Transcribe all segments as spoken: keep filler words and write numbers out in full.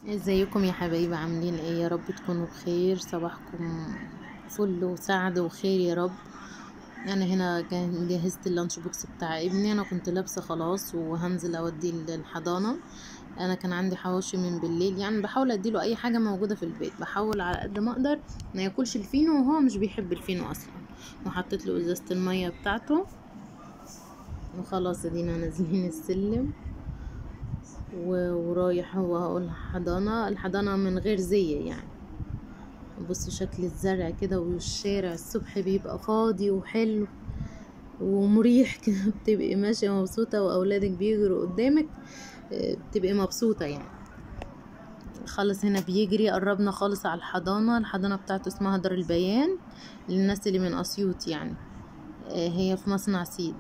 ازيكم يا حبايبي؟ عاملين ايه؟ يا رب تكونوا بخير. صباحكم فل وسعد وخير يا رب. انا هنا جه- جهزت اللانش بوكس بتاع ابني. انا كنت لابسه خلاص وهنزل اوديه الحضانه. انا كان عندي حواوشي من بالليل، يعني بحاول اديله اي حاجه موجوده في البيت، بحاول على قد ما اقدر ما ياكلش الفينو، وهو مش بيحب الفينو اصلا. وحطيت له ازازه الميه بتاعته. وخلاص ادينا نازلين السلم و- ورايح هو هقول الحضانة الحضانة من غير زي يعني. بصوا شكل الزرع كده، والشارع الصبح بيبقى فاضي وحلو ومريح كده. بتبقي ماشية مبسوطة وأولادك بيجروا قدامك، آه، بتبقي مبسوطة يعني. خلص هنا بيجري، قربنا خالص على الحضانة. الحضانة بتاعته اسمها دار البيان للناس اللي من أسيوط يعني. آه، هي في مصنع سيد.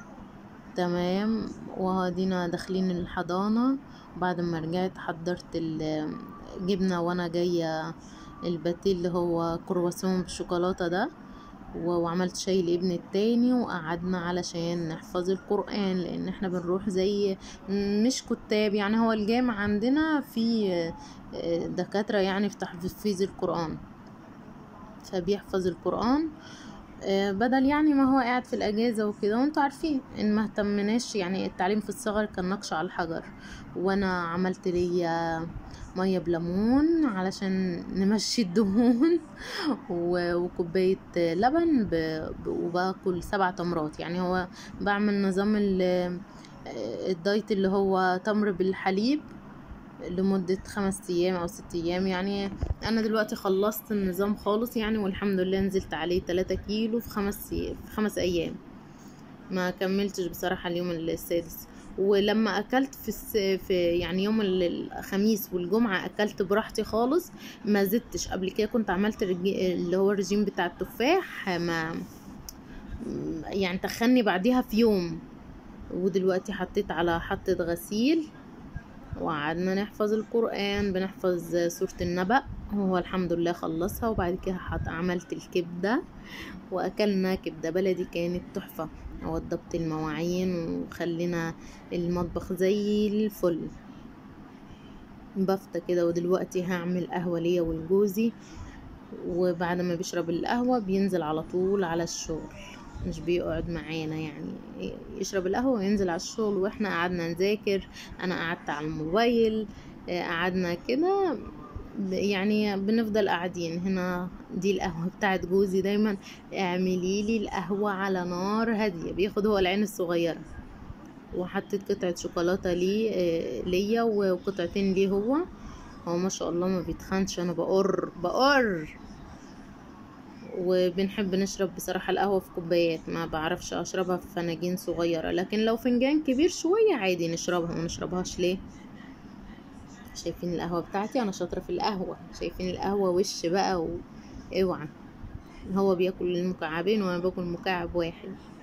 تمام. وهادينا داخلين الحضانة. بعد ما رجعت حضرت الجبنة وانا جاية الباتيه اللي هو كرواسون بالشوكولاتة ده. و- وعملت شاي لابني التاني، وقعدنا علشان نحفظ القرآن، لان احنا بنروح زي مش كتاب يعني. هو الجامع عندنا في آه، دكاترة يعني في تحفيظ القرآن، فبيحفظ القرآن آه، بدل يعني ما هو قاعد في الأجازة وكده. وانتوا عارفين ان ما اهتمناش يعني، التعليم في الصغر كان نقش على الحجر. وانا عملت لي مية بليمون علشان نمشي الدهون و- وكوباية لبن ب... ب... وباكل سبع تمرات يعني. هو بعمل نظام ال... آه، الدايت اللي هو تمر بالحليب لمدة خمس ايام او ست ايام يعني. انا دلوقتي خلصت النظام خالص يعني، والحمد لله نزلت عليه تلاتة كيلو في خمس في خمس ايام. ما كملتش بصراحة اليوم السادس. ولما اكلت في الس... في يعني يوم ال- الخميس والجمعة اكلت براحتي خالص. ما زدتش. قبل كده كنت عملت الرجي... اللي هو الرجيم بتاع التفاح، ما يعني تخني بعديها في يوم. ودلوقتي حطيت على حطة غسيل، وقعدنا نحفظ القرآن، بنحفظ سورة النبأ. هو الحمد لله خلصها. وبعد كده حط عملت الكبدة، وأكلنا كبدة بلدي كانت تحفة. وضبط المواعين وخلينا المطبخ زي الفل، بفتة كده. ودلوقتي هعمل قهوة ليا ولجوزي. وبعد ما بيشرب القهوة بينزل على طول على الشغل، مش بيقعد معانا يعني. يشرب القهوة وينزل على الشغل، واحنا قعدنا نذاكر. انا قعدت على الموبايل، آه، قعدنا كده ب- يعني بنفضل قاعدين هنا. دي القهوة بتاعت جوزي دايما. اعملي لي القهوة على نار هادية. بياخد هو العين الصغيرة. وحطيت قطعة شوكولاتة لي آه، ليا، وقطعتين ليه هو. هو ما شاء الله ما بيتخنش. انا بقر بقر وبنحب نشرب بصراحة القهوة في كوبايات، ما بعرفش اشربها في فناجين صغيرة. لكن لو فنجان كبير شوية عادي نشربها، ما نشربهاش ليه؟ شايفين القهوة بتاعتي؟ انا شاطرة في القهوة. شايفين القهوة وش بقى و... اوعى. هو بياكل المكعبين وانا باكل مكعب واحد.